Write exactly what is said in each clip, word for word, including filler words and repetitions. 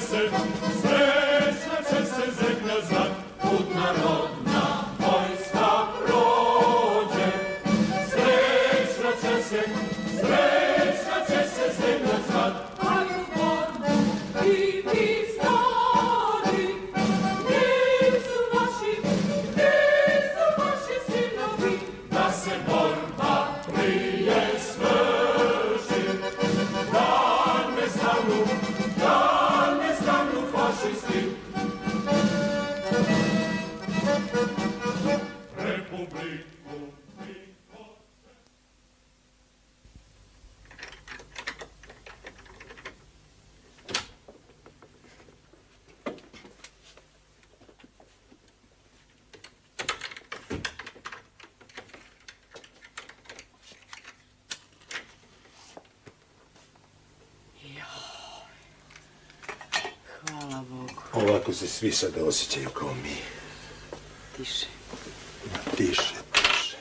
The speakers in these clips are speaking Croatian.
se, srećna će se zemlja zvat, put narodna vojska prođe. Srećna će se, srećna će se zemlja zvat, a ljubav i mi stari, gdje su vaši, gdje su vaši sinovi, da se borba prije svrši, da ne stanu, da ne stanu fašisti. Republiku Hvala Bogu. Ovako se svi sada osjećaju kao mi. Tiše. Tiše, tiše.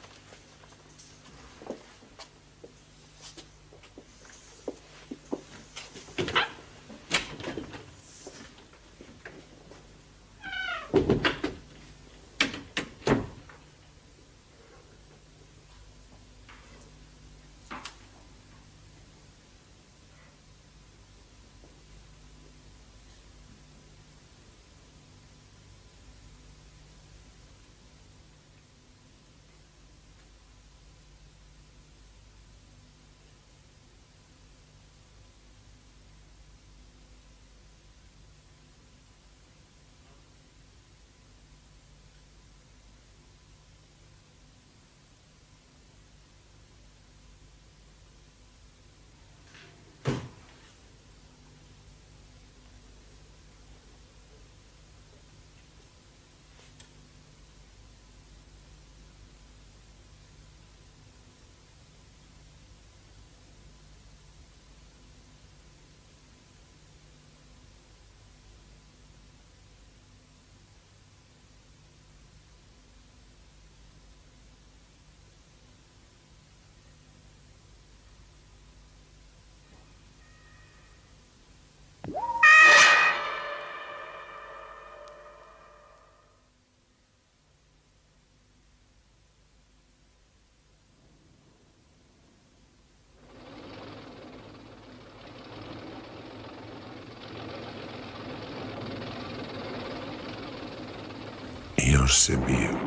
Još se bio.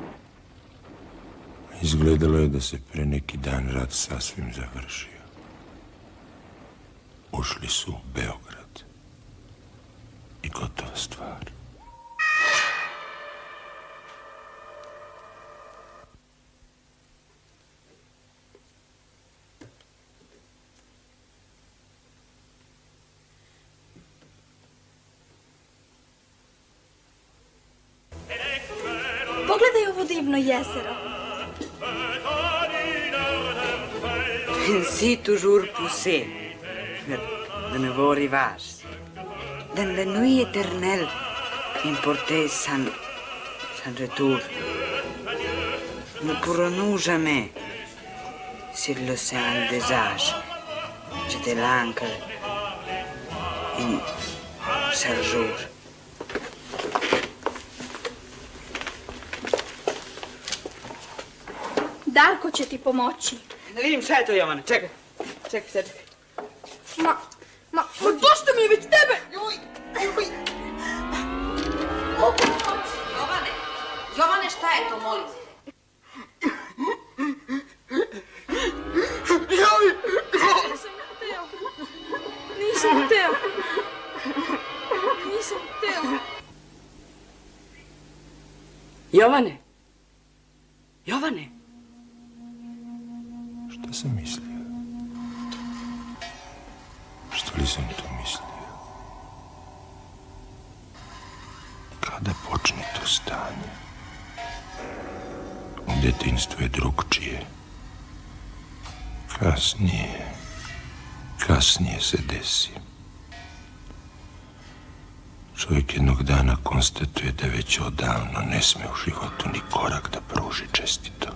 Izgledalo je da se pre neki dan rat sasvim završio. Ušli su u Beograd. I gotova stvar. Pogledaj ovo divno jezero. Si toujours poussé. De nouveau rivage. Dans la nuit éternelle, importée sans, sans retour. Ne pourrons-nous jamais, sur l'océan des âges, jeter l'ancre un seul jour. Darko će ti pomoći. Da vidim šta je to, Jovane. Čekaj. Čekaj, sad čekaj. Ma, ma, ma došto mi je već tebe? Juj, juj. Mogu pomoći. Jovane, Jovane, šta je to, molim? Joj! Nisam hteo. Nisam hteo. Nisam hteo. Jovane. Jovane. Šta sam mislio? Što li sam to mislio? Kada počne to stanje? U detinjstvu je drugčije. Kasnije, kasnije se desi. Čovjek jednog dana konstatuje da već odavno ne sme u životu ni korak da pruži čestito.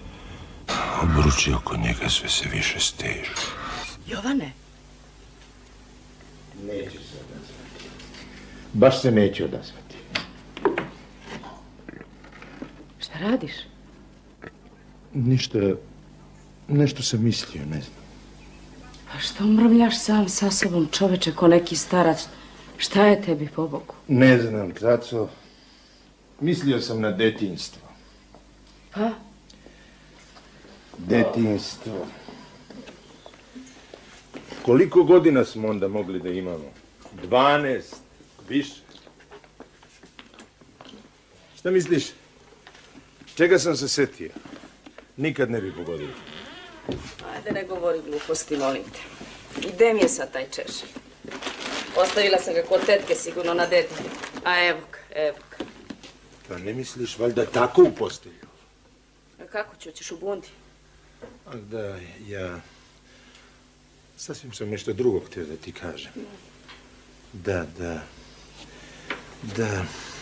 Obruči oko njega sve se više stežu. Jovane, Neću se odazvati. Baš se neću odazvati. Šta radiš? Ništa, nešto sam mislio, ne znam. A što mrmljaš sam sa sobom, čoveče, ko neki starac? Šta je tebi, pobogu? Ne znam, Traco. Mislio sam na detinjstvo. Pa? Detinjstvo. Koliko godina smo onda mogli da imamo? Dvanaest, više. Šta misliš? Čega sam se setio? Nikad ne bi pogodio. Ajde, ne govori gluposti, molim te. I gde mi je sad taj češelj? Ostavila sam ga kod tetke, sigurno na detinju. A evo ga, evo ga. Pa ne misliš valjda tako u postelju? A kako ću, ćeš u bundi? A da, ja... Sasvim sam nešto drugo htio da ti kažem. Da, da... Da...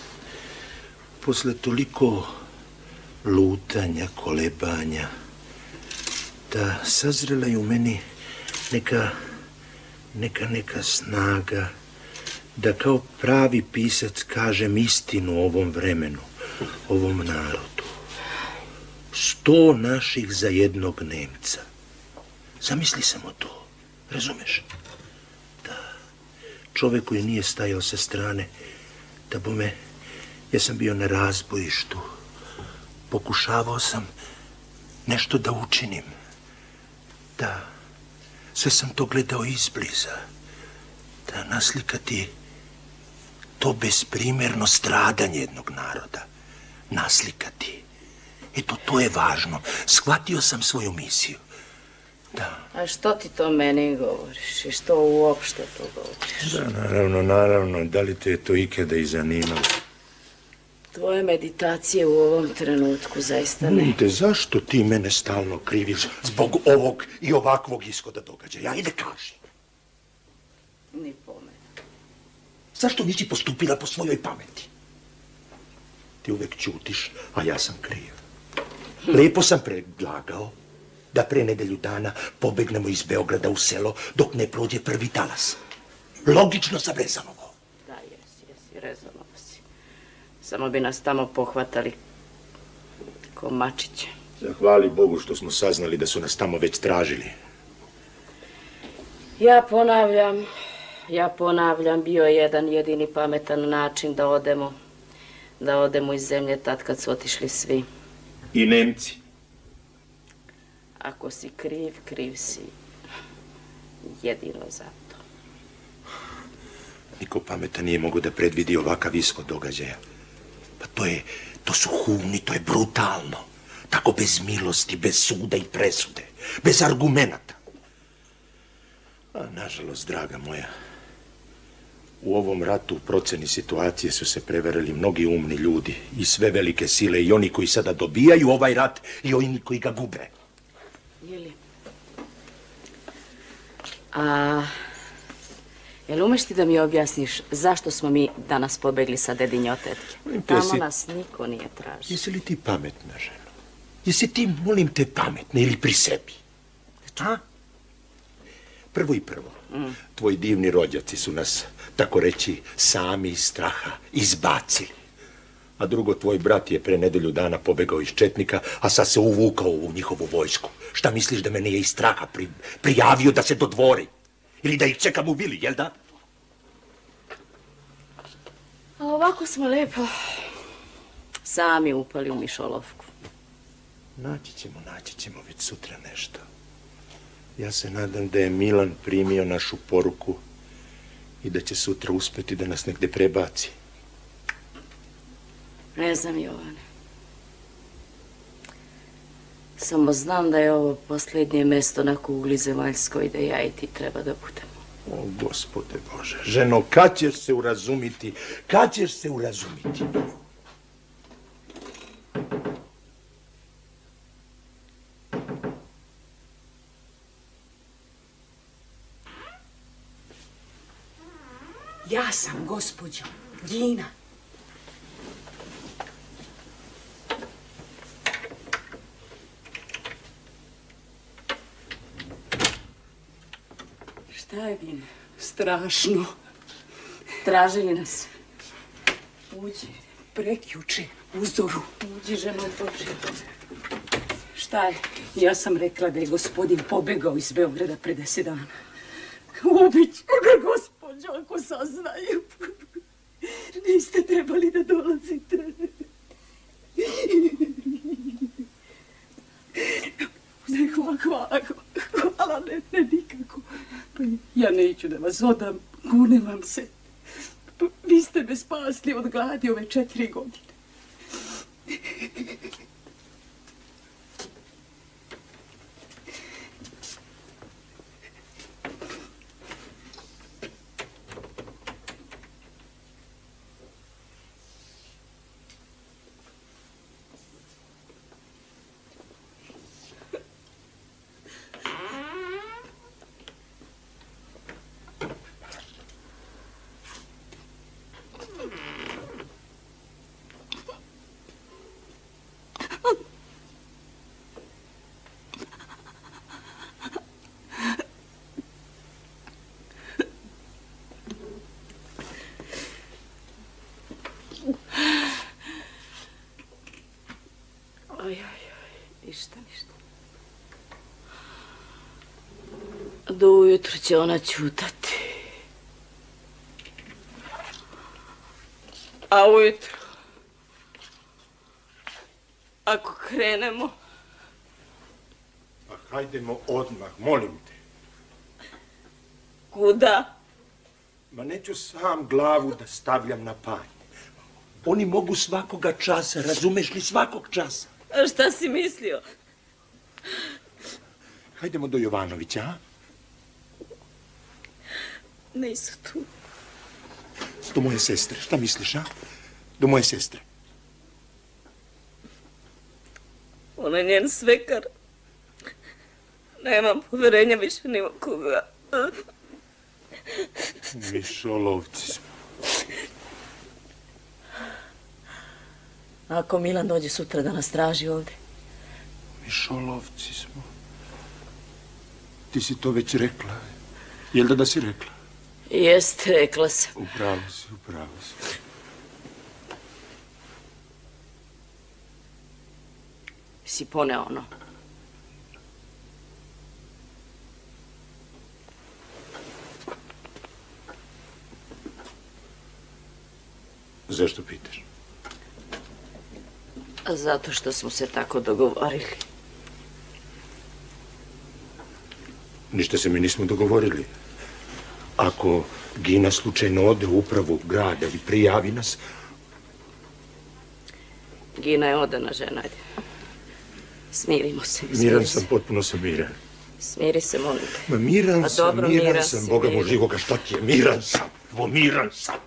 Posle toliko lutanja, kolebanja, da sazrela je u meni neka, neka, neka snaga da kao pravi pisac kažem istinu o ovom vremenu, ovom narodu. Sto naših za jednog Nemca. Zamisli samo to, razumeš? Da, čovek koji nije stajao sa strane, da bome, ja sam bio na razbojištu, pokušavao sam nešto da učinim. Da, sve sam to gledao izbliza. Da naslikati to besprimerno stradanje jednog naroda. Naslikati. Eto, to je važno. Shvatio sam svoju misiju. Da. A što ti to meni govoriš? I što uopšte to govoriš? Da, naravno, naravno. Da li te je to ikada i zanimalo? Tvoje meditacije u ovom trenutku zaista ne. Te, zašto ti mene stalno kriviš zbog ovog i ovakvog ishoda događaja? Ajde, kaži. Ni po mene. Zašto nisi postupila po svojoj pameti? Ti uvek ćutiš, a ja sam kriv. Lepo sam predlagao da pre nedelju dana pobegnemo iz Beograda u selo dok ne prođe prvi talas. Logično sam rezanovo. Da, jesi, jesi, rezanovo si. Samo bi nas tamo pohvatali ko mačiće. Zahvali Bogu što smo saznali da su nas tamo već tražili. Ja ponavljam, ja ponavljam, bio je jedan jedini pametan način da odemo, da odemo iz zemlje tad kad su otišli svi. I Nemci. Ako si kriv, kriv si jedino za to. Niko pametan nije mogo da predvidi ovakav ishod događaja. Pa to je, to su humni, to je brutalno. Tako bez milosti, bez suda i presude, bez argumenata. A nažalost, draga moja, u ovom ratu u proceni situacije su se prevarili mnogi umni ljudi i sve velike sile, i oni koji sada dobijaju ovaj rat i oni koji ga gube. Jeli? A jel umeš ti da mi objasniš zašto smo mi danas pobegli sa dedinje od tetke? Tamo nas niko nije tražio. Jesi li ti pametna, ženo? Jesi ti, molim te, pametna ili pri sebi? A? Prvo i prvo, mm. tvoji divni rođaci su nas, tako reći, sami iz straha izbacili. A drugo, tvoj brat je pre nedelju dana pobegao iz Četnika, a sad se uvukao u njihovu vojsku. Šta misliš da mene je iz straha pri, prijavio da se dodvori? Ili da ih čekam u vili, jel da? A ovako smo lepo sami upali u mišolovku. Naći ćemo, naći ćemo već sutra nešto. Ja se nadam da je Milan primio našu poruku i da će sutra uspeti da nas negde prebaci. Ne znam, Jovane. Samo znam da je ovo posljednje mesto na kugli zemaljskoj da ja i ti treba da budemo. O, Gospode Bože, ženo, kad ćeš se urazumiti? Kad ćeš se urazumiti? Ja sam gospođo Gina. Šta je, Gina? Strašno. Tražili nas. Uđi, prekjuče, u zoru. Uđi, ženo Božja. Šta je? Ja sam rekla da je gospodin pobegao iz Beograda pre deset dana. Ubiću ga, gospođo, ako saznaju. Niste trebali da dolazite. Ne, hvala, hvala, hvala, ne, ne, nikako. Pa ja neću da vas odam, kunem vam se. Pa vi ste me spasli od gladi ove četiri godine. Oj, oj, oj, ništa, ništa. Do ujutru će ona ćutati. A ujutru, ako krenemo... Pa hajdemo odmah, molim te. Kuda? Ma neću sam glavu da stavljam na panj. Oni mogu svakoga časa, razumeš li, svakog časa. A šta si mislio? Hajdemo do Jovanovića, a? Nisu tu. Do moje sestre, šta misliš, a? Do moje sestre. Ona je njen svekar. Nemam poverenja više ni u koga. Mišolovci smo. Ako Milan dođe sutra da nas traži ovde? Mišolovci smo. Ti si to već rekla. Jel da da si rekla? Jeste, rekla sam. Upravo si, upravo si. Si poneo ono. Zašto pitaš? Zato što smo se tako dogovorili. Ništa se mi nismo dogovorili. Ako Gina slučajno ode u upravu grada i prijavi nas... Gina je odana žena. Smirimo se. Miran sam, potpuno sam miran. Smiri se, molim te. Ma miran sam, miran sam, Boga mu živoga, šta ti je? Miran sam, vo miran sam.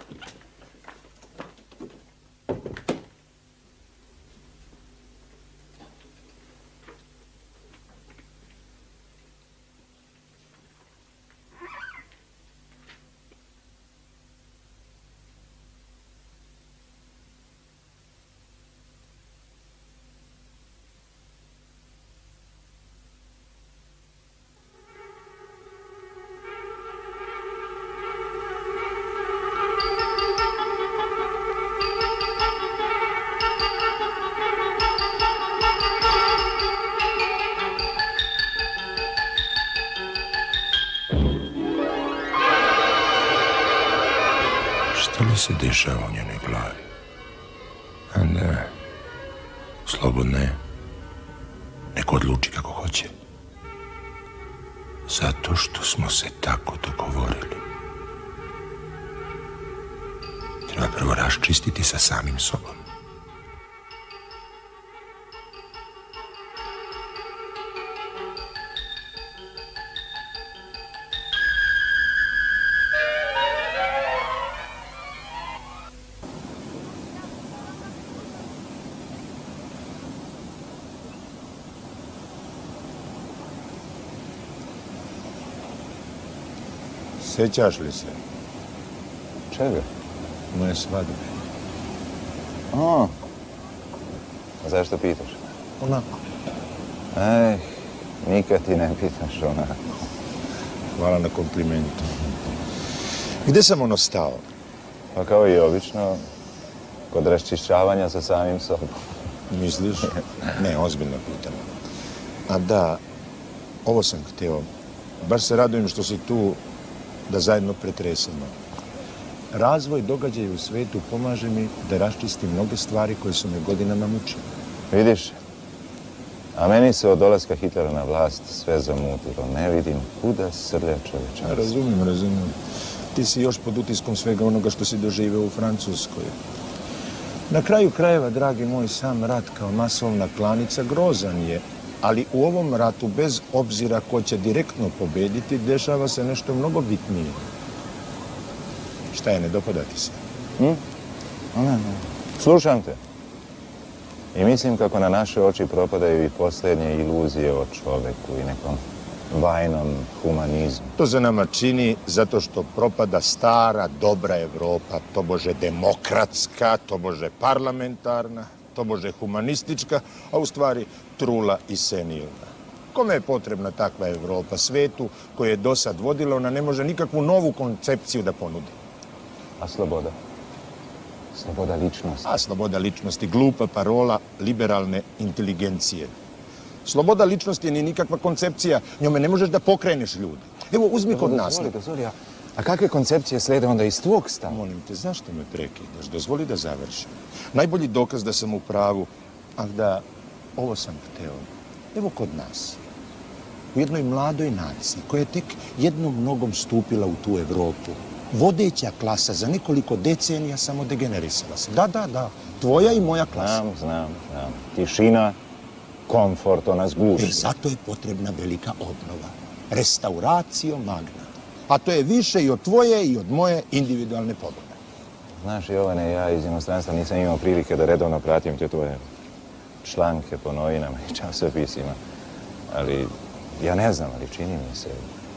Šta li se dešava u njenoj glavi? A ne, slobodno je. Neko odluči kako hoće. Zato što smo se tako dogovorili. Treba prvo raščistiti sa samim sobom. Sjećaš li se? Čega? Moje svadbe. A, a zašto pitaš? Onako. Ej, nikad ti ne pitaš onako. Hvala na komplimentu. Gde sam ono stao? Pa kao i obično, kod raščišćavanja sa samim sobom. Misliš? Ne, ozbiljno pitam. A da, ovo sam hteo. Baš se radujem što si tu da zajedno pretresemo. Razvoj događaja u svetu pomaže mi da raščistim mnoge stvari koje su me godinama mučile. Vidiš, a meni se od dolaska Hitlera na vlast sve zamutilo. Ne vidim kuda srlja čovečanstva. Razumijem, razumijem. Ti si još pod utiskom svega onoga što si doživeo u Francuskoj. Na kraju krajeva, dragi moj, sam rat kao masovna klanica grozan je, ali u ovom ratu, bez obzira ko će direktno pobediti, dešava se nešto mnogo bitnije. Šta je, ne dopada ti se? Hm? Ne, ne. Slušam te. I mislim kako na naše oči propadaju i posljednje iluzije o čoveku i nekom vajnom humanizmu. To se nama čini zato što propada stara, dobra Evropa, tobože demokratska, tobože parlamentarna, tobože humanistička, a u stvari trula i senilna. Kome je potrebna takva Evropa? Svetu koje je do sad vodila, ona ne može nikakvu novu koncepciju da ponudi. A sloboda? Sloboda ličnosti? A sloboda ličnosti, glupa parola liberalne inteligencije. Sloboda ličnosti nije nikakva koncepcija, njome ne možeš da pokreneš ljude. Evo, uzmi kod nas. Dozvoli, dozvoli, a kakve koncepcije slede onda iz tvog stava? Molim te, zašto me prekidaš? Dozvoli da završim. Najbolji dokaz da sam u pravu, a da ovo sam hteo. Evo kod nas, u jednoj mladoj naciji, koja je tek jednom nogom stupila u tu Evropu, vodeća klasa za nekoliko decenija samo degenerisala se. Da, da, da, tvoja i moja klasa. Znam, znam, znam. Tišina, komfort, ona zguši. Jer zato je potrebna velika obnova. Restauracio magna. A to je više i od tvoje i od moje individualne pobude. Znaš, Jovane, ja iz inostranstva nisam imao prilike da redovno pratim te tvoje članke po novinama i časopisima. Ali, ja ne znam, ali čini mi se,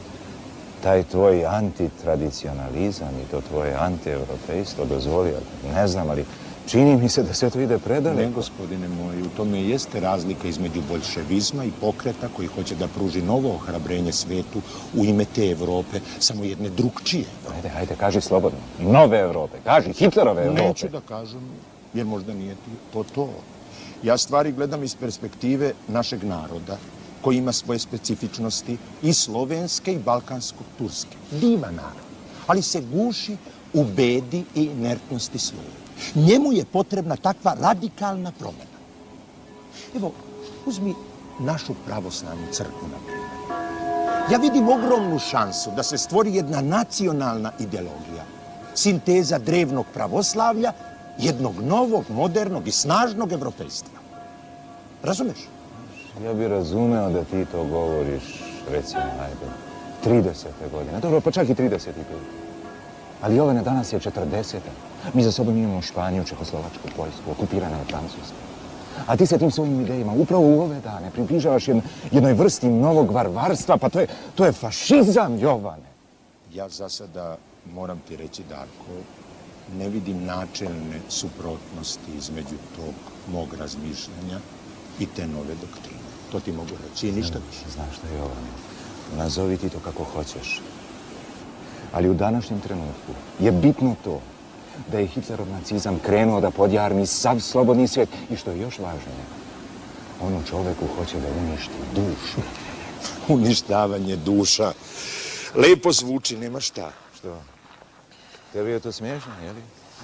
taj tvoj antitradicionalizam i to tvoje antievropejstvo dozvolio, ne znam, ali čini mi se da sve to ide predaleko. Ne, gospodine moji, u tome jeste razlika između boljševizma i pokreta koji hoće da pruži novo ohrabrenje svetu u ime te Evrope, samo jedne drugčije. Ajde, ajde, kaži slobodno. Nove Evrope, kaži Hitlerove Evrope. Neću da kažem, jer možda nije to to. Ja stvari gledam iz perspektive našeg naroda, koji ima svoje specifičnosti i slovenske i balkansko-turske. Divan narod, ali se guši u bedi i inertnosti svoje. Njemu je potrebna takva radikalna promjena. Evo, uzmi našu pravoslavnu crkvu, na primjer. Ja vidim ogromnu šansu da se stvori jedna nacionalna ideologija, sinteza drevnog pravoslavlja, jednog novog, modernog i snažnog evropejstva. Razumeš? Ja bih razumeo da ti to govoriš, recimo, ajde, tridesete godine. Dobro, pa čak i trideset pet. Ali Jovane, danas je četrdeseta. Mi za sobom imamo Španiju, Čehoslovačku, Poljsku, okupirana je Francuska. A ti se tim svojim idejama upravo u ove dane približavaš jednoj vrsti novog varvarstva, pa to je, to je fašizam, Jovane. Ja za sada moram ti reći, Darko, ne vidim načelne suprotnosti između tog mog razmišljanja i te nove doktrine. To ti mogu reći i ništa više. Znaš šta, Jovane, nazovi ti to kako hoćeš. Ali u današnjem trenutku je bitno to da je Hitlerov nacizam krenuo da podjarmi sav slobodni svijet i što je još važnije, on u čoveku hoće da uništi dušu. Uništavanje duša. Lepo zvuči, nema šta. Što? Tebi je to smiješno, jeli?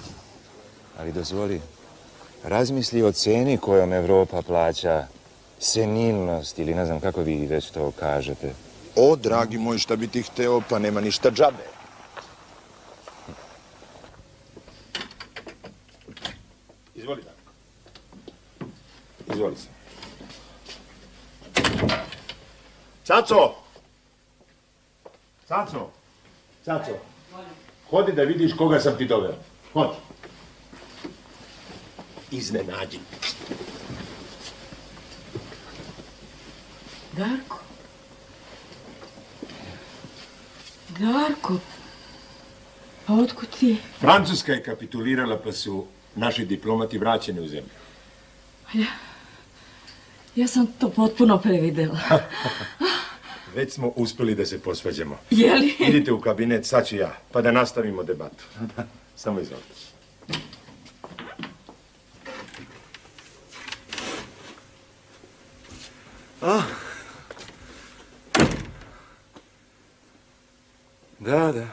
Ali dozvoli, razmisli o ceni kojom Evropa plaća senilnost ili ne znam kako vi već to kažete. O, dragi moj, šta bi ti hteo, pa nema ništa džabe. Izvoli, Darko. Izvoli se. Caco! Caco! Caco! Hodi da vidiš koga sam ti doveo. Hodi. Iznenađi. Darko? Darko? Pa otkud ti? Francuska je kapitulirala, pa su naši diplomati vraćeni u zemlju. Ja, ja sam to potpuno previdela. već smo uspjeli da se posvađamo. Je li? Idite u kabinet, sad ću ja, pa da nastavimo debatu. Samo izvolite. A? Da, da.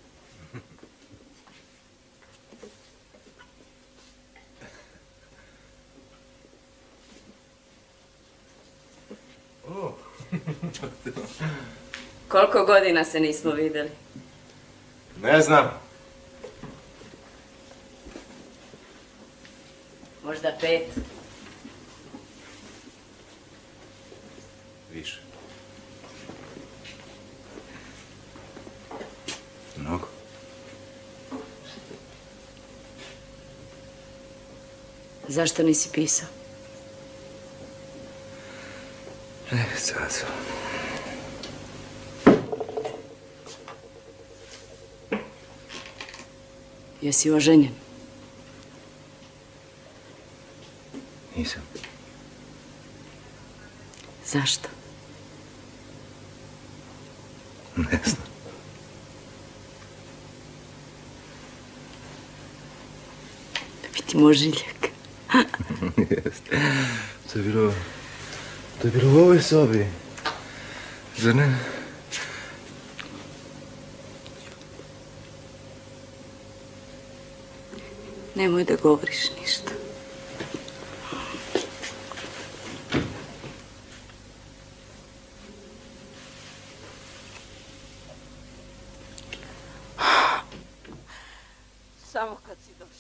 Koliko godina se nismo vidjeli? Ne znam. Možda pet. Više. Mnogo. Zašto nisi pisao? E, sad. Jesi oženjen? Nisam. Zašto? Ne znam. Da bi ti možiljak. Jeste. To je bilo... To je bilo u ovoj sobi. Zar ne? Nemoj da govoriš ništa. Samo kad si došao.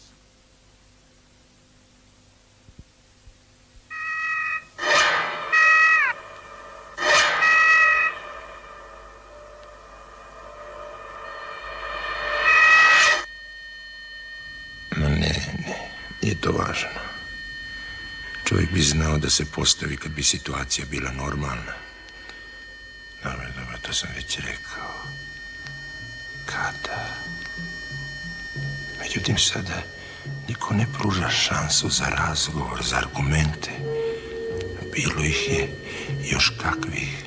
Ma ne, ne, nije to važno. Čovjek bi znao da se postavi kad bi situacija bila normalna. Dobro, dobro, to sam već rekao. Kada? Međutim, sada niko ne pruža šansu za razgovor, za argumente. Bilo ih je još kakvih.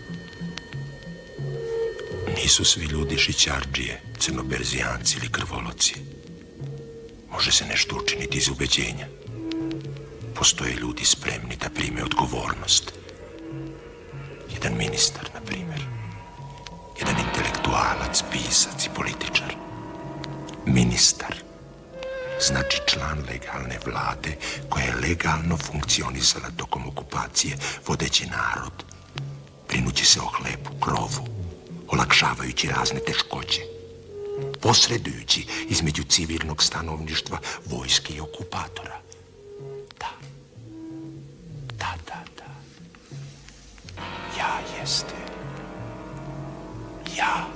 Nisu svi ljudi šićardžije, crnoberzijanci ili krvoloci. Može se nešto učiniti iz ubeđenja. Postoje ljudi spremni da prime odgovornost. Jedan ministar, na primjer. Jedan intelektualac, pisac i političar. Ministar znači član legalne vlade koja je legalno funkcionisala tokom okupacije, vodeći narod, brinući se o hlebu, krovu, olakšavajući razne teškoće, posredujući između civilnog stanovništva, vojske i okupatora. Da. Da, da, da. Ja jeste. Ja.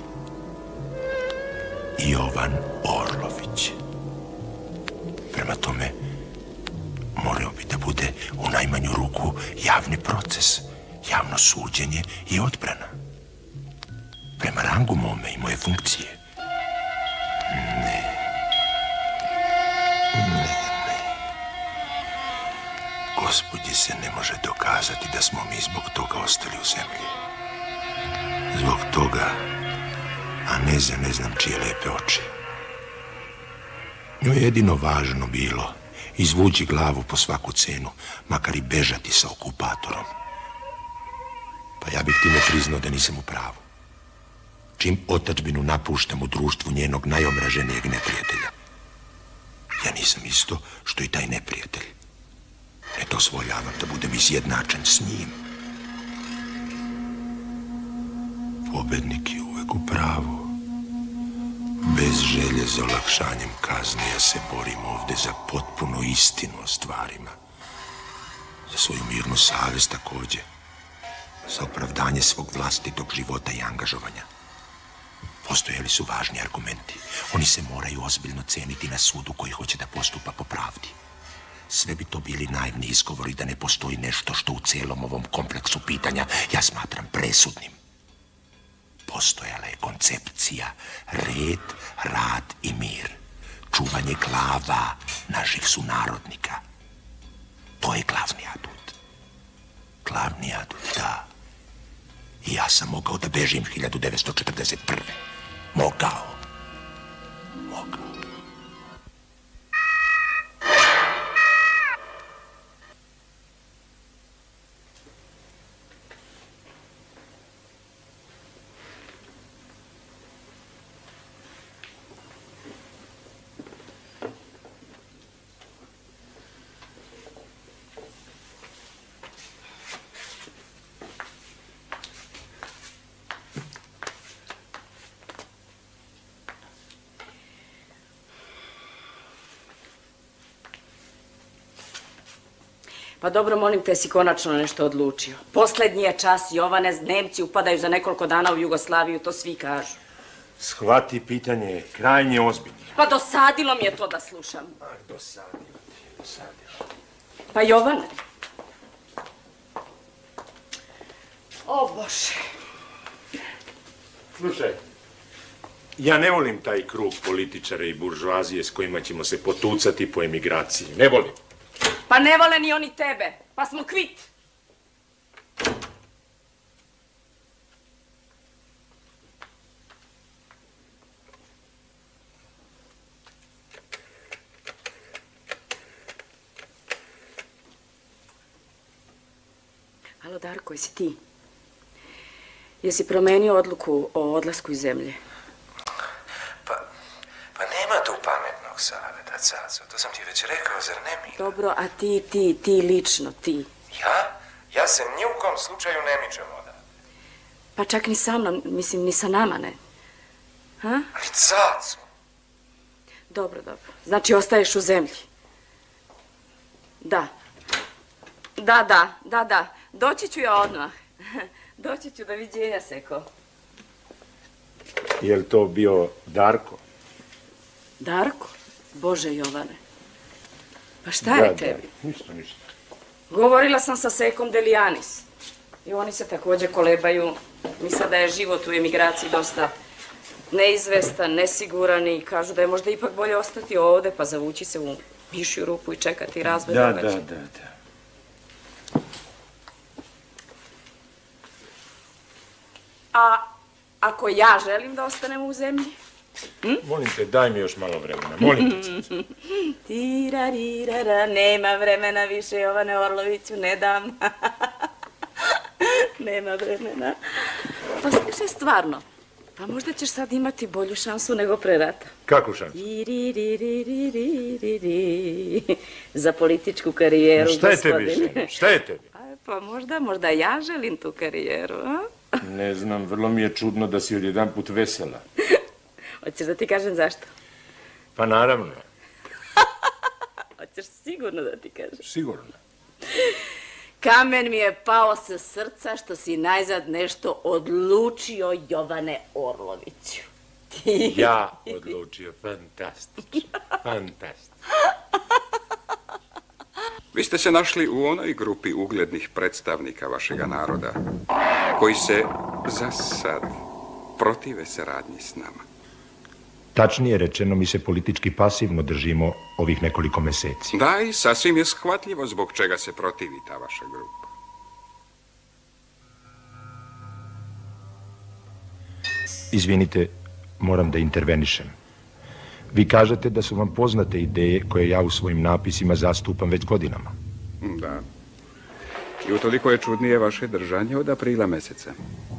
Jovan Orlović. Prema tome, morao bi da bude u najmanju ruku javni proces, javno suđenje i odbrana. Prema rangu mome i moje funkcije. Ne. Ne, ne. Gospodi se ne može dokazati da smo mi zbog toga ostali u zemlji. Zbog toga, a ne za ne znam čije lepe oči. Njoj je jedino važno bilo izvući glavu po svaku cenu, makar i bežati sa okupatorom. Pa ja bih time priznao da nisam u pravu. Čim otadžbinu napuštam u društvu njenog najomraženijeg neprijatelja. Ja nisam isto što i taj neprijatelj. Ne dozvoljavam da budem izjednačen s njim. Pobednik je uvek u pravu. Bez želje za olakšanjem kazne ja se borim ovde za potpunu istinu o stvarima. Za svoju mirnu savest takođe. Za opravdanje svog vlastitog života i angažovanja. Postojali su važni argumenti. Oni se moraju ozbiljno ceniti na sudu koji hoće da postupa po pravdi. Sve bi to bili naivni izgovori da ne postoji nešto što u celom ovom kompleksu pitanja ja smatram presudnim. Postojala je koncepcija, red, rad i mir. Čuvanje glava naših sunarodnika. To je glavni adut. Glavni adut, da. I ja sam mogao da bežim hiljadu devetsto četrdeset prve. Mogao. Mogao. Pa dobro, molim te, si konačno nešto odlučio. Poslednji je čas, Jovane, Nemci upadaju za nekoliko dana u Jugoslaviju, to svi kažu. Shvati, pitanje je krajnje ozbiljno. Pa dosadilo mi je to da slušam. Ah, dosadilo ti, dosadilo. Pa Jovane. O Bože. Slušaj, ja ne volim taj krug političara i buržoazije s kojima ćemo se potucati po emigraciji. Ne volim. Pa ne vole ni oni tebe, pa smo kvit. Alo, Darko, jesi ti? Jesi promenio odluku o odlasku iz zemlje? Pa, pa nema tu pametnog saveta, Caco. To sam ti već rekao, zar ne mi? Dobro, a ti, ti, ti lično, ti? Ja? Ja se ni u kom slučaju ne mičem odavde. Pa čak ni sa mnom, mislim, ni sa nama, ne? Ha? Ali Caco! Dobro, dobro. Znači, ostaješ u zemlji? Da. Da, da, da, da. Doći ću ja odmah. Doći ću, doviđenja, Seko. Je li to bio Darko? Darko? Bože, Jovane. Pa šta je tebi? Da, ništa, ništa. Govorila sam sa Sekom Delijanis. I oni se također kolebaju. Misle da je život u emigraciji dosta neizvestan, nesiguran i kažu da je možda ipak bolje ostati ovde pa zavući se u mišju rupu i čekati razvoj Da, događaja. da, da, da. A ako ja želim da ostanem u zemlji? Hm? Molim te, daj mi još malo vremena, molim te. Tirarirara, nema vremena više, Jovane Orloviću, ne dam. Nema vremena. Pa slušaj, stvarno, pa možda ćeš sad imati bolju šansu nego pre rata. Kakvu šansu? Za političku karijeru, šta je tebi, gospodine. Šta je tebi? Pa možda, možda ja želim tu karijeru, a? Ne znam, vrlo mi je čudno da si odjedan put vesela. Hoćeš da ti kažem zašto? Pa naravno. Hoćeš sigurno da ti kažem? Sigurno. Kamen mi je pao sa srca što si najzad nešto odlučio, Jovane Orloviću. Ja odlučio, fantastično, fantastično. Vi ste se našli u onoj grupi uglednih predstavnika vašega naroda, koji se za sad protive saradnji s nama. Tačnije rečeno, mi se politički pasivno držimo ovih nekoliko meseci. Da, i sasvim je shvatljivo zbog čega se protivi ta vaša grupa. Izvinite, moram da intervenišem. Vi kažete da su vam poznate ideje koje ja u svojim napisima zastupam već godinama. Da. I utoliko je čudnije vaše držanje od aprila meseca.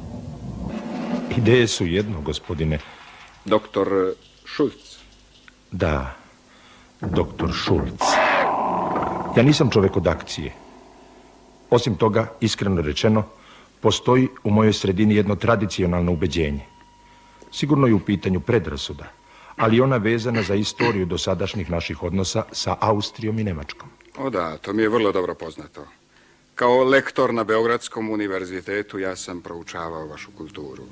Ideje su jedno, gospodine. Doktor Šulc. Da, doktor Šulc. Ja nisam čovek od akcije. Osim toga, iskreno rečeno, postoji u mojoj sredini jedno tradicionalno ubeđenje. Sigurno je u pitanju predrasuda, ali ona vezana za istoriju dosadašnjih naših odnosa sa Austrijom i Nemačkom. O da, to mi je vrlo dobro poznato. Kao lektor na Beogradskom univerzitetu ja sam proučavao vašu kulturu.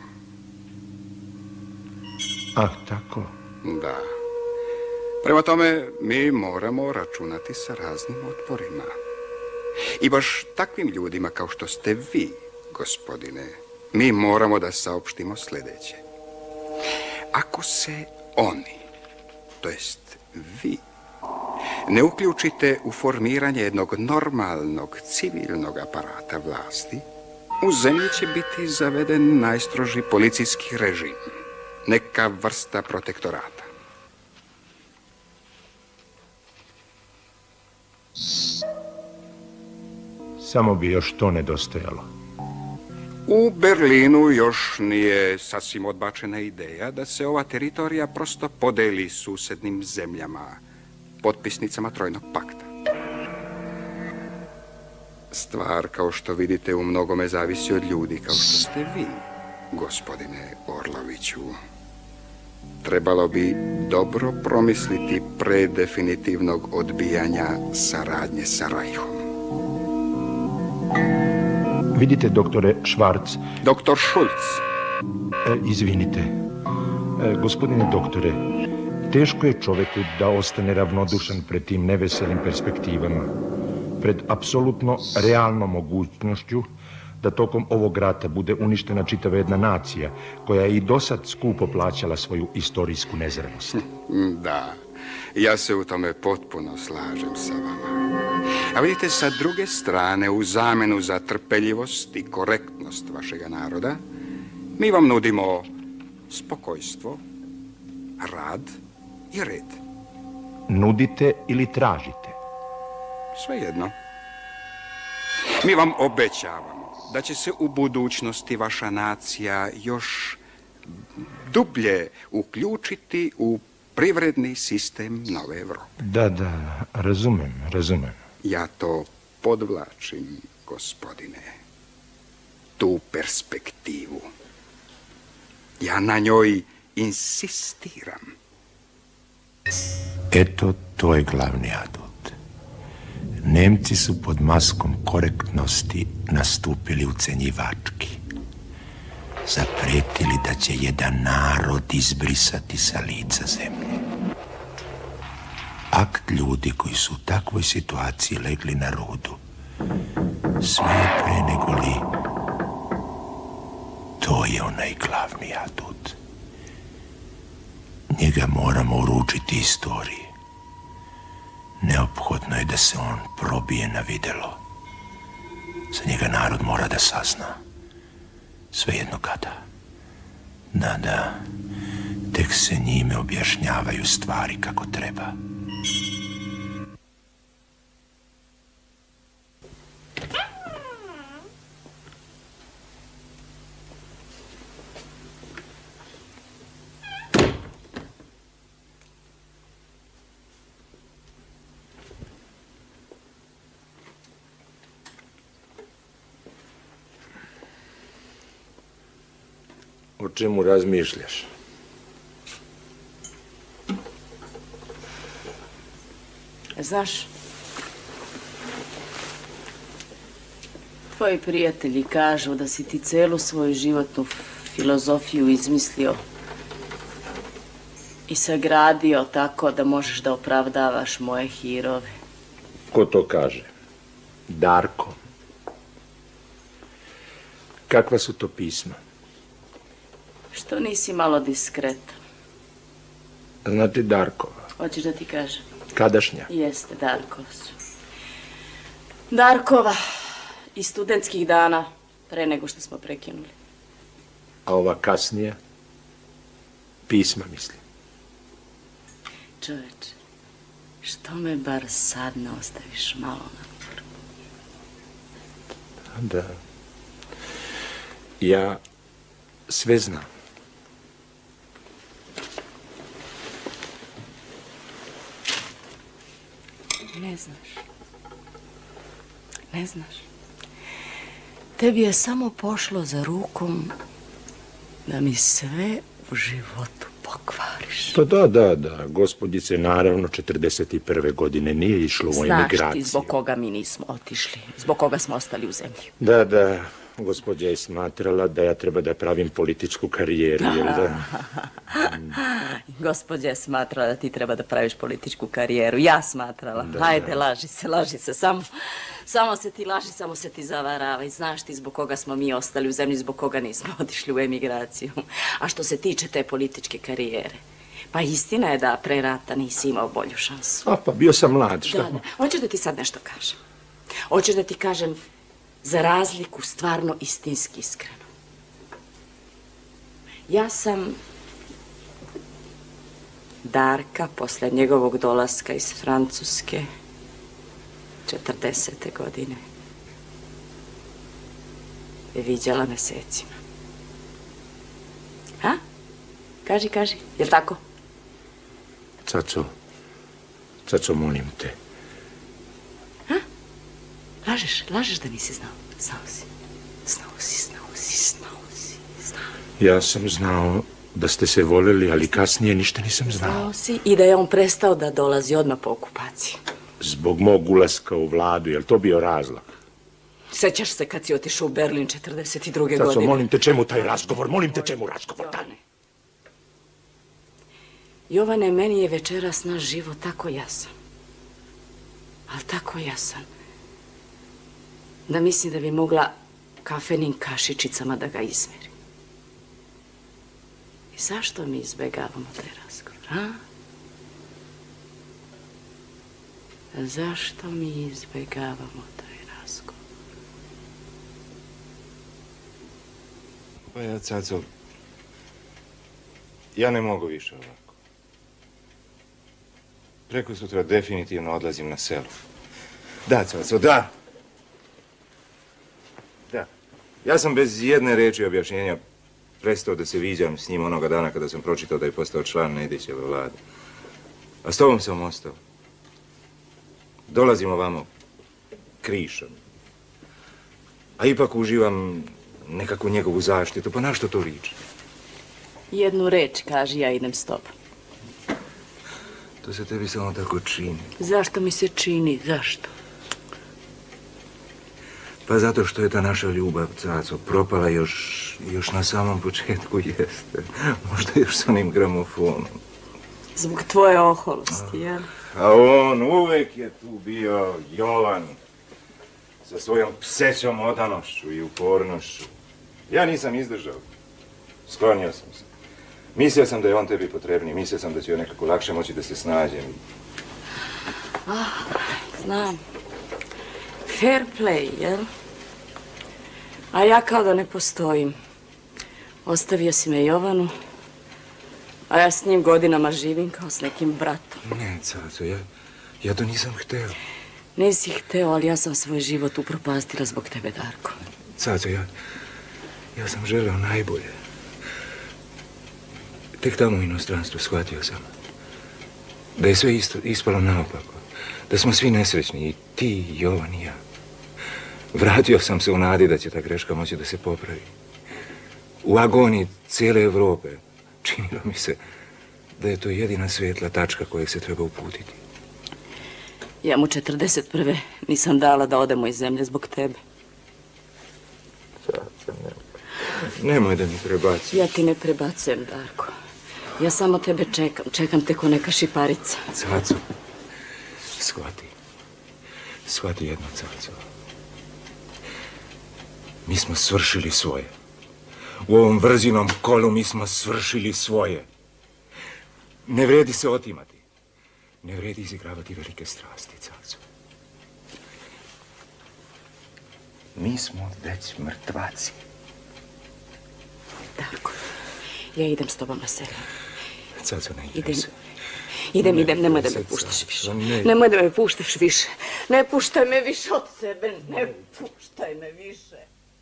Ah, tako? Da. Prema tome, mi moramo računati sa raznim otporima. I baš takvim ljudima kao što ste vi, gospodine, mi moramo da saopštimo sljedeće. Ako se oni, to jest vi, ne uključite u formiranje jednog normalnog civilnog aparata vlasti, u zemlji će biti zaveden najstroži policijski režim, neka vrsta protektorata. Samo bi još to nedostajalo. U Berlinu još nije sasvim odbačena ideja da se ova teritorija prosto podeli susednim zemljama, potpisnicama Trojnog pakta. Stvar, kao što vidite, u mnogome zavisi od ljudi kao što ste vi, gospodine Orloviću. Trebalo bi dobro promisliti pre definitivnog odbijanja saradnje sa Rajhom. Vidite, doktore Švarc... Doktor Šulc. E, izvinite. E, gospodine doktore, teško je čoveku da ostane ravnodušan pred tim neveselim perspektivama, pred apsolutno realnom mogućnošću da tokom ovog rata bude uništena čitava jedna nacija koja je i dosad skupo plaćala svoju istorijsku nezrelost. Da, ja se u tome potpuno slažem sa vama. A vidite, sa druge strane, u zamenu za trpeljivost i korektnost vašega naroda, mi vam nudimo spokojstvo, rad i red. Nudite ili tražite? Svejedno. Mi vam obećavamo da će se u budućnosti vaša nacija još dublje uključiti u privredni sistem Nove Evrope. Da, da, razumem, razumem. Ja to podvlačim, gospodine. Tu perspektivu. Ja na njoj insistiram. Eto, to je glavni adut. Nemci su pod maskom korektnosti nastupili ucenjivački. Zapretili da će jedan narod izbrisati sa lica zemlje. Akt ljudi koji su u takvoj situaciji legli na rudu. Sve pre nego li... To je onaj glavni adut. Njega moramo uručiti istoriji. Neophodno je da se on probije na videlo. Za njega narod mora da sazna. Svejedno kada. Da, da. Tek se njime objašnjavaju stvari kako treba. O čemu razmišljaš? Znaš, tvoji prijatelji kažu da si ti celu svoju životnu filozofiju izmislio i sagradio tako da možeš da opravdavaš moje hirove. Ko to kaže? Darko. Kakva su to pisma? Što nisi malo diskretan? Znate Darkova? Hoćeš da ti kažem? Kadašnja? Jeste, Darkova su. Darkova iz studentskih dana, pre nego što smo prekinuli. A ova kasnija? Pisma, mislim. Čoveče, što me bar sad ne ostaviš malo na moru? Da. Ja sve znam. Ne znaš. Ne znaš. Tebi je samo pošlo za rukom da mi sve u životu pokvariš. Pa da, da, da. Gospodice, naravno, četrdeset prve godine nije išlo u emigraciju. Znaš ti zbog koga mi nismo otišli, zbog koga smo ostali u zemlji. Da, da. Gospođa je smatrala da ja treba da pravim političku karijeru, jel da? Gospođa je smatrala da ti treba da praviš političku karijeru. Ja smatrala. Hajde, laži se, laži se. Samo, samo se ti laži, samo se ti zavaravaj. Znaš ti zbog koga smo mi ostali u zemlji, zbog koga nismo otišli u emigraciju. A što se tiče te političke karijere, pa istina je da pre rata nisi imao bolju šansu. A pa bio sam mlad, šta? Da, da. Hoćeš da ti sad nešto kažem? Hoćeš da ti kažem za razliku stvarno istinski iskreno. Ja sam Darka posle njegovog dolaska iz Francuske četrdesete godine viđala mesecima. Ha? Kaži, kaži, je li tako? Caco, Caco, molim te. Ha? Lažeš, lažeš da nisi znao. Znao si, znao si, znao si, znao si, znao. Ja sam znao da ste se voleli, ali kasnije ništa nisam znao. Znao si i da je on prestao da dolazi odmah po okupaciji. Zbog mog ulaska u vladu, je li to bio razlog? Sećaš se kad si otišao u Berlin četrdeset druge Caco, godine? molim te, čemu taj razgovor? Molim te, čemu razgovor? Jovane. Jovane, meni je večeras naš život tako jasan. Ali tako jasan. Da mislim da bi mogla kafenim kašičicama da ga izmerim. I zašto mi izbegavamo taj razgovor, a? Zašto mi izbegavamo taj razgovor? Pa ja, Caco, ja ne mogu više ovako. Preko sutra definitivno odlazim na selo. Da, Caco, da. Da. Ja sam bez jedne reči objašnjenja prestao da se viđam s njim onoga dana kada sam pročitao da je postao član Nedićeve vlade. A s tobom sam ostao. Dolazim ovamo krišom. A ipak uživam nekakvu njegovu zaštitu. Pa na što to liči? Jednu reč, kaži, ja idem s tobom. To se tebi samo tako čini. Zašto mi se čini? Zašto? Pa zato što je ta naša ljubav, Caco, propala još, još na samom početku, jeste. Možda još s onim gramofonom. Zbog tvoje oholosti, jel? A on uvek je tu bio Jovan. Sa svojom psećom odanošću i upornošću. Ja nisam izdržao. Sklonio sam se. Mislio sam da je on tebi potrebniji. Mislio sam da će joj nekako lakše moći da se snađem. Ah, znam. Fair play, jel? A ja kao da ne postojim. Ostavio si me Jovanu, a ja s njim godinama živim kao s nekim bratom. Ne, Caco, ja, ja to nisam hteo. Nisi hteo, ali ja sam svoj život upropastila zbog tebe, Darko. Caco, ja, ja sam želeo najbolje. Tek tamo u inostranstvu shvatio sam da je sve isto, ispalo naopako. Da smo svi nesrećni, i ti, i Jovan, i ja. Vratio sam se u nadi da će ta greška moći da se popravi. U agoniji cijele Evrope činilo mi se da je to jedina svetla tačka kojeg se treba uputiti. Ja mu četrdeset prve nisam dala da odemo iz zemlje zbog tebe. Caco, nemoj. Nemoj da mi prebaci. Ja ti ne prebacujem, Darko. Ja samo tebe čekam. Čekam te ko neka šiparica. Caco, shvati. Shvati jedno, Caco. Mi smo svršili svoje. U ovom vrzinom kolu mi smo svršili svoje. Ne vredi se otimati. Ne vredi izigravati velike strasti, Caco. Mi smo već mrtvaci. Darko, ja idem s tobom na selo. Caco, ne idem Idem. se. Idem, Ne, idem, nemoj da ne, me puštaš Caco, više. ne. Nemoj da me puštaš više. Ne puštaj me više od sebe, ne puštaj me više.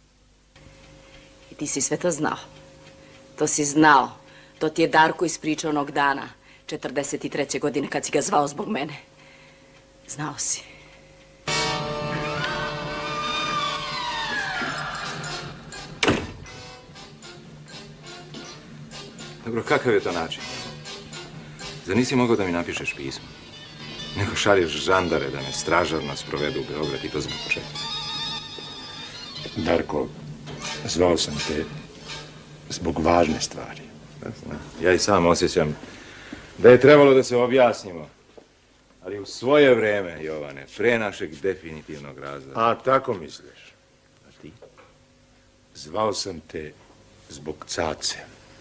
I ti si sve to znao. To si znao. To ti je Darko ispričao onog dana, četrdeset treće godine, kad si ga zvao zbog mene. Znao si. Dobro, kakav je to način? Zar nisi mogao da mi napišeš pismo? Nego šalješ žandare da me stražarno sprovedu u Beograd i to zbog čega? Darko, zvao sam te zbog važne stvari. Ja i sam osjećam da je trebalo da se objasnimo. Ali u svoje vreme, Jovane, pre našeg definitivnog razloga. A tako misliš? A ti? Zvao sam te zbog Cace.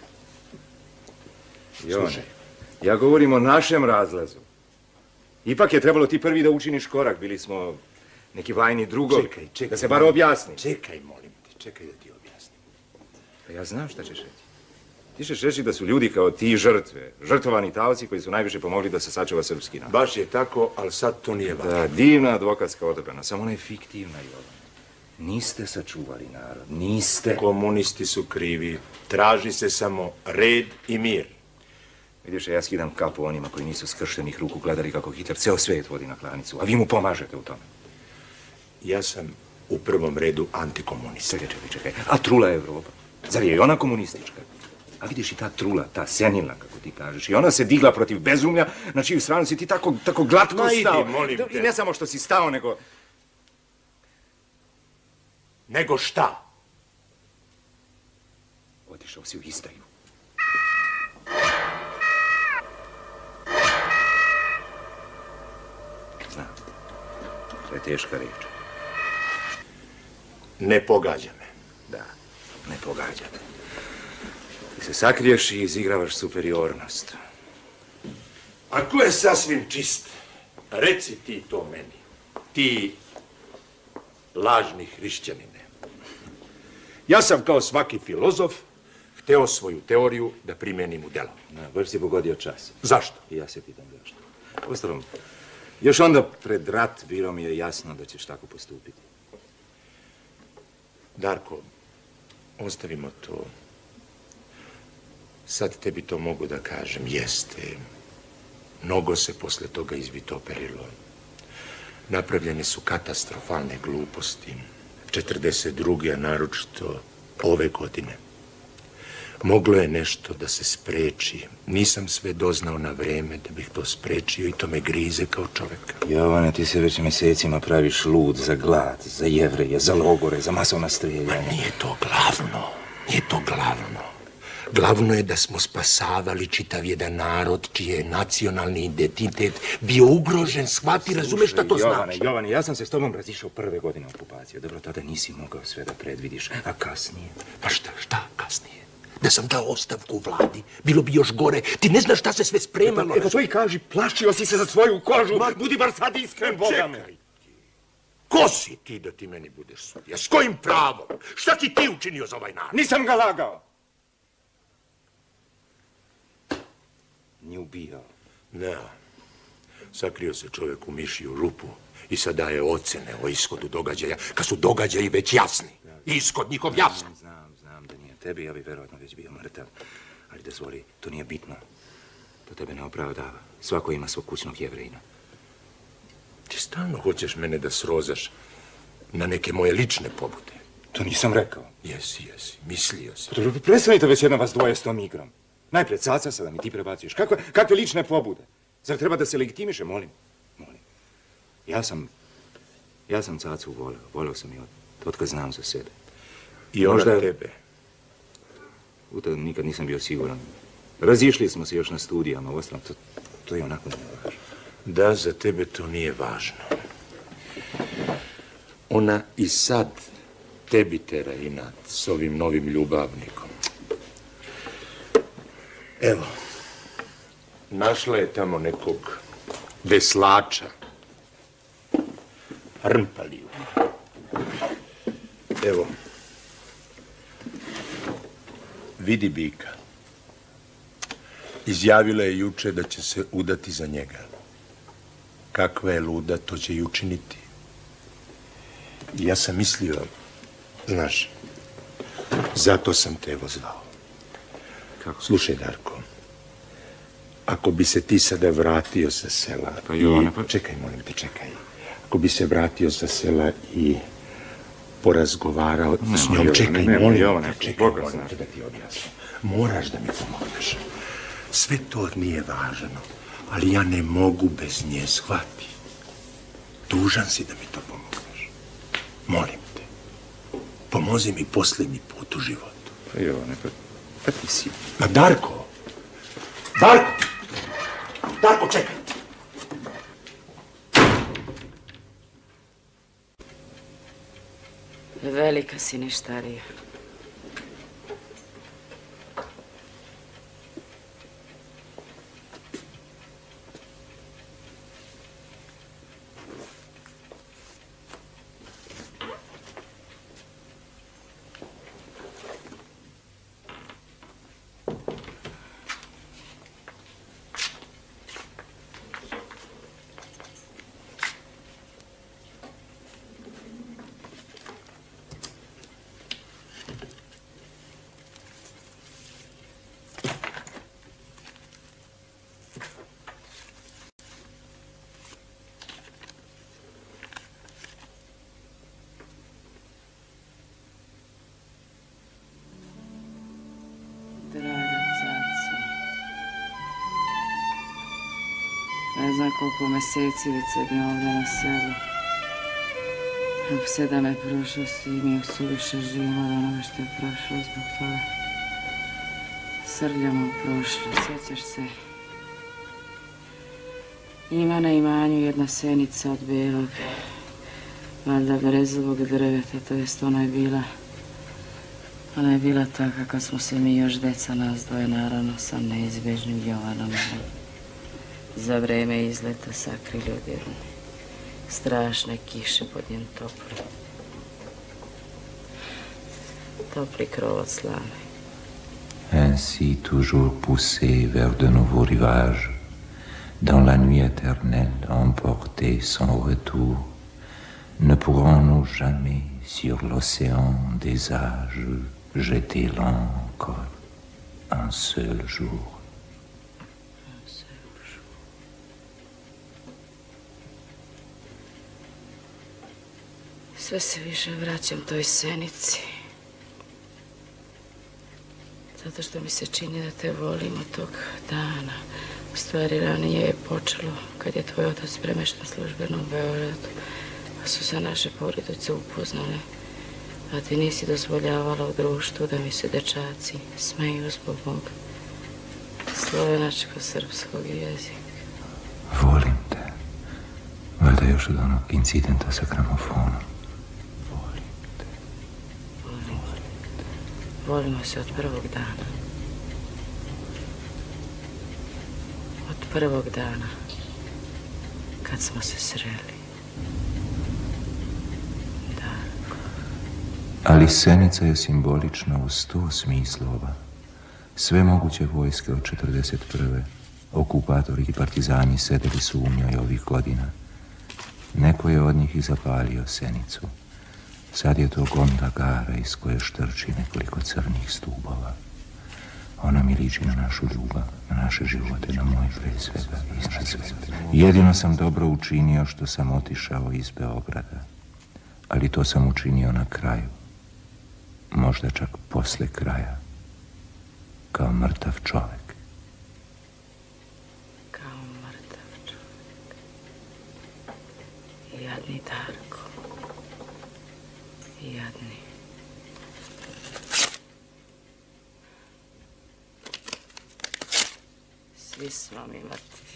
Jovane, ja govorim o našem razlazu. Ipak je trebalo ti prvi da učiniš korak. Bili smo neki vajni drugovi. Čekaj, čekaj. Da se bar objasni. Čekaj, molim te, čekaj da ti objasnim. Pa ja znam šta ćeš reći. Ti ćeš reći da su ljudi kao ti žrtve, žrtvovani taoci koji su najviše pomogli da se sačuva srpski narod. Baš je tako, ali sad to nije važno. Da, divna advokatska odbrana, samo ona je fiktivna, Jovane. Niste sačuvali narod, niste. Komunisti su krivi, traži se samo red i mir. Vidiš, ja skidam kapu onima koji nisu skrštenih ruku gledali kako Hitler ceo svijet vodi na klanicu, a vi mu pomažete u tome. Ja sam u prvom redu antikomunista. Čekaj, čekaj, čekaj. A trula Evropa? Zar je i ona komunistička? A vidiš i ta trula, ta senila, kako ti kažeš, i ona se digla protiv bezumlja, na čiju stranu si ti tako, tako glatko Ma idi, stao. molim te. I ne samo što si stao, nego... Nego šta? Otišao si u izdaju. Znam, to je teška reč. Ne pogađa me. Da, ne pogađa me. Ti se sakriješ i izigravaš superiornost. Ako je sasvim čist, reci ti to meni. Ti lažni hrišćanine. Ja sam kao svaki filozof hteo svoju teoriju da primenim u delo. Da, baš si pogodio čas. Zašto? I ja se pitam zašto. Uostalom, još onda pred rat bilo mi je jasno da ćeš tako postupiti. Darko, ostavimo to. Sad tebi to mogu da kažem. Jeste. Mnogo se posle toga izvitoperilo. Napravljene su katastrofalne gluposti. četrdeset druge, a naročito ove godine. Moglo je nešto da se spreči. Nisam sve doznao na vreme da bih to sprečio i to me grize kao čoveka. Jovane, ti se već mjesecima praviš lud za glad, za Jevreje, za logore, za masovna streljanja. Ma nije to glavno. Nije to glavno. Glavno je da smo spasavali čitav jedan narod čiji je nacionalni identitet bio ugrožen. Shvati, razumeš šta to Jovane, znači? Jovane, ja sam se s tobom razišao prve godine okupacije. Dobro, tada nisi mogao sve da predvidiš, a kasnije? Pa šta, šta kasnije? Da sam dao ostavku u vladi, bilo bi još gore. Ti ne znaš šta se sve spremalo. Evo to i kaži, plašio si se za svoju kožu. Budi bar sad iskren, Boga me. Čekaj ti. Ko si ti da ti meni budeš sudija? S kojim pravom? Šta si ti učinio za ovaj narod? Nisam ga lagao. Nije ubijao. Ne. Sakrio se čovjek u mišiju rupu i sad daje ocene o ishodu događaja, kad su događaji već jasni. Ishod njihov jasan. Znam, znam da nije tebi, ja bi verovatno već bio mrtav. Ali dozvoli, to nije bitno. To tebe ne opravdava. Svako ima svog kućnog Jevrejina. Ti stalno hoćeš mene da srozaš na neke moje lične pobude. To nisam rekao. Jesi, jesi. Mislio si. Prestanite već jedno vas dvoje s tom igrom. Najpred caca sada mi ti prebacuješ. Kakve, kakve lične pobude? Zar treba da se legitimiše? Molim, molim. Ja sam, ja sam cacu voleo. Voleo sam i od, od kad znam za sebe. I ona Možda... tebe. U to nikad nisam bio siguran. Razišli smo se još na studijama. Uostalom, to, to je onako nije važno. Da, za tebe to nije važno. Ona i sad tebi tera inat s ovim novim ljubavnikom. Evo, našla je tamo nekog veslača. Rmpaliju. Evo, vidi bika. Izjavila je juče da će se udati za njega. Kakva je luda, to će i učiniti. I ja sam mislio, znaš, zato sam te evo zvao. Kako? Slušaj, Darko, ako bi se ti sada vratio sa sela... Pa Jovane, pa... Čekaj, molim te, čekaj. Ako bi se vratio sa sela i porazgovarao nema, s njom... Jovane, čekaj, nema, molim Jovane, te, čekaj, Boga molim te da ti objasnim. Moraš da mi pomogneš. Sve to nije važno, ali ja ne mogu bez nje, shvati. Dužan si da mi to pomogneš. Molim te. Pomozi mi posljednji put u životu. Pa Jovane, pa... Pa ti si... Ma Darko! Darko! Darko, čekaj! Velika si ništarija. Ne znam koliko meseci već sedim ovdje na selu. Sedam je prošlosti i mi je suviše živo od onoga što je prošlo zbog toga. Srljamo u prošlo, sjećaš se? Ima na imanju jedna senica od belog, valjda brezovog drveta, to jest ona je bila, ona je bila taka kad smo se mi još deca nas dvoje, naravno sa neizbežnim Jovanom, za vreme izleta sakrili od jedne strašne kiše pod njen topli, topli krov od slame. Ainsi toujours poussés vers de nouveaux rivages, dans la nuit éternelle emportés sans retour, ne pourrons-nous jamais sur l'océan des âges jeter l'ancre un seul jour. Un seul jour. Sve se više vraćam toj senici. Zato što mi se čini da te volim od tog dana. U stvari, ranije je počelo kad je tvoj otac premešten službeno u Beogradu, pa su se naše porodice upoznale, a ti nisi dozvoljavala u društvu da mi se dečaci smeju zbog mog slovenačko-srpskog jezika. Volim te. Valjda još od onog incidenta sa gramofonom. Volim te. Volim. Volimo se od prvog dana. Od prvog dana kad smo se sreli. Darko. Ali senica je simbolična u sto smislova. Sve moguće vojske od četrdeset prve okupatori i partizani sedeli su u njoj ovih godina. Neko je od njih i zapalio senicu. Sad je to gomila gara iz koje štrči nekoliko crnih stubova. Ona mi liči na našu ljubav, na naše živote, na moj pre svega, iznad svega. Jedino sam dobro učinio što sam otišao iz Beograda. Ali to sam učinio na kraju. Možda čak posle kraja. Kao mrtav čovek. Kao mrtav čovek. Jadni Darko. Jadni. Svi smo mi mrtvi.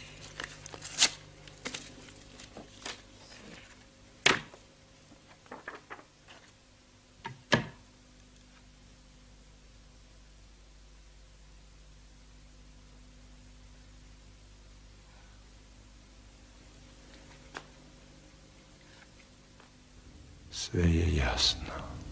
Sve je jasno.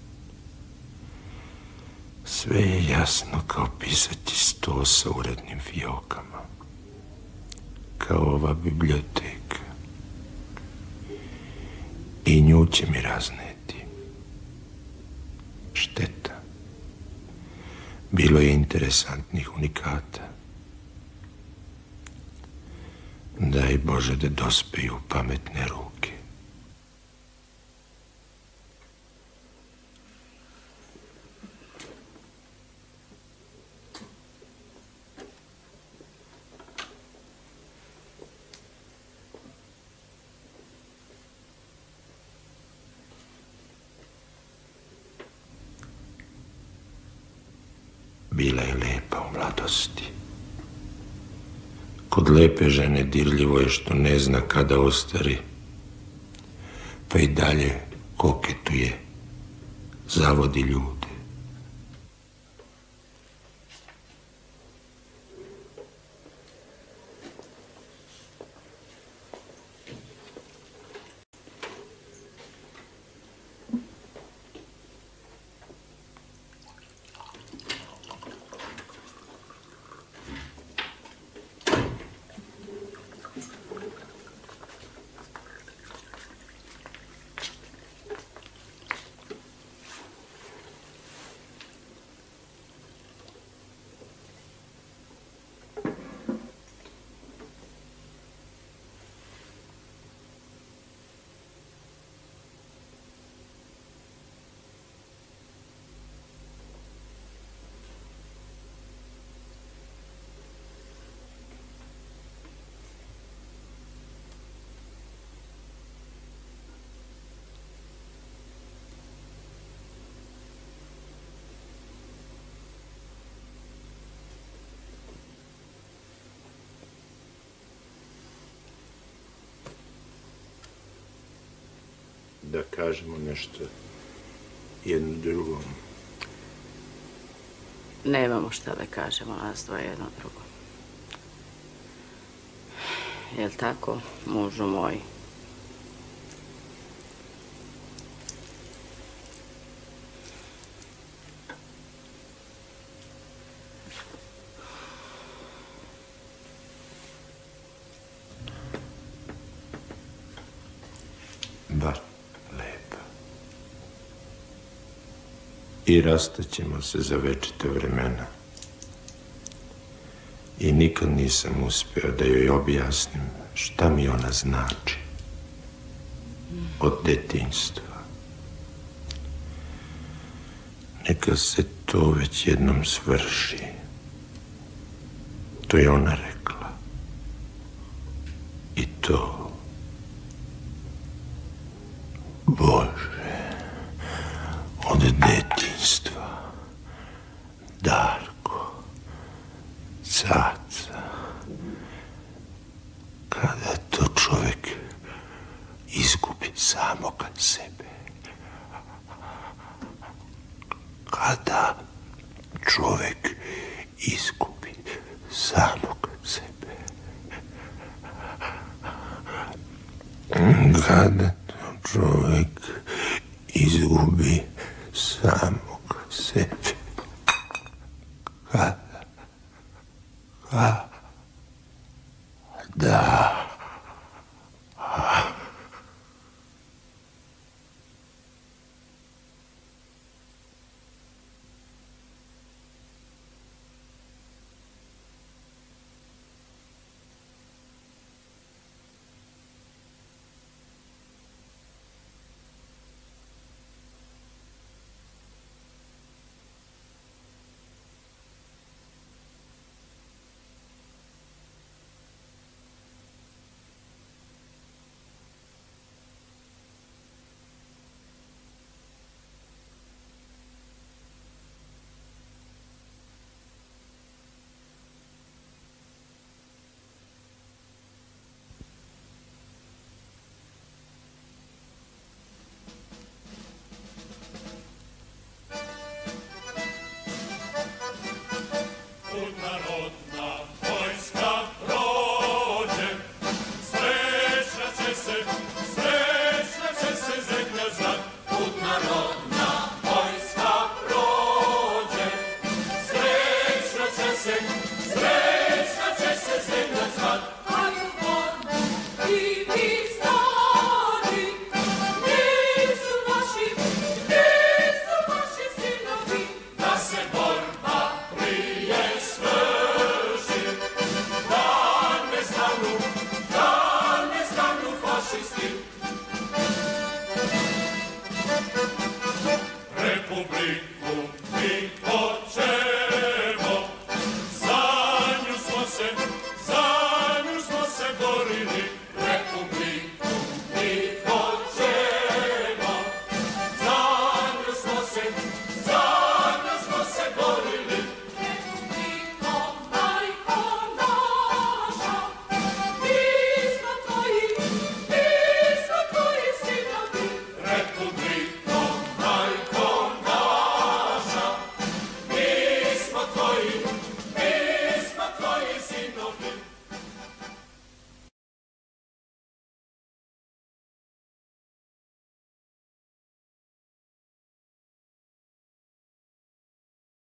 Sve je jasno kao pisati sto sa urednim fiokama. Kao ova biblioteka. I nju će mi razneti. Šteta. Bilo je interesantnih unikata. Daj Bože da dospeju pametne ruke. Bila je lepa u mladosti. Kod lepe žene dirljivo je što ne zna kada ostari, pa i dalje koketuje, zavodi ljude. da kažemo nešto jedno drugom. Nemamo šta da kažemo nas dvoje jedno drugo. Jel' tako, mužu moj? Baš lepa. I rastaćemo se za večita vremena. I nikad nisam uspeo da joj objasnim šta mi ona znači. Od detinjstva. Neka se to već jednom svrši. To je ona rekla. I to... Bože, od detinjstva, Darko, caca, kada to čovjek izgubi samoga sebe, kada čovjek izgubi samog sebe, kada čovjek izgubi samog sebe. Kada? Kada?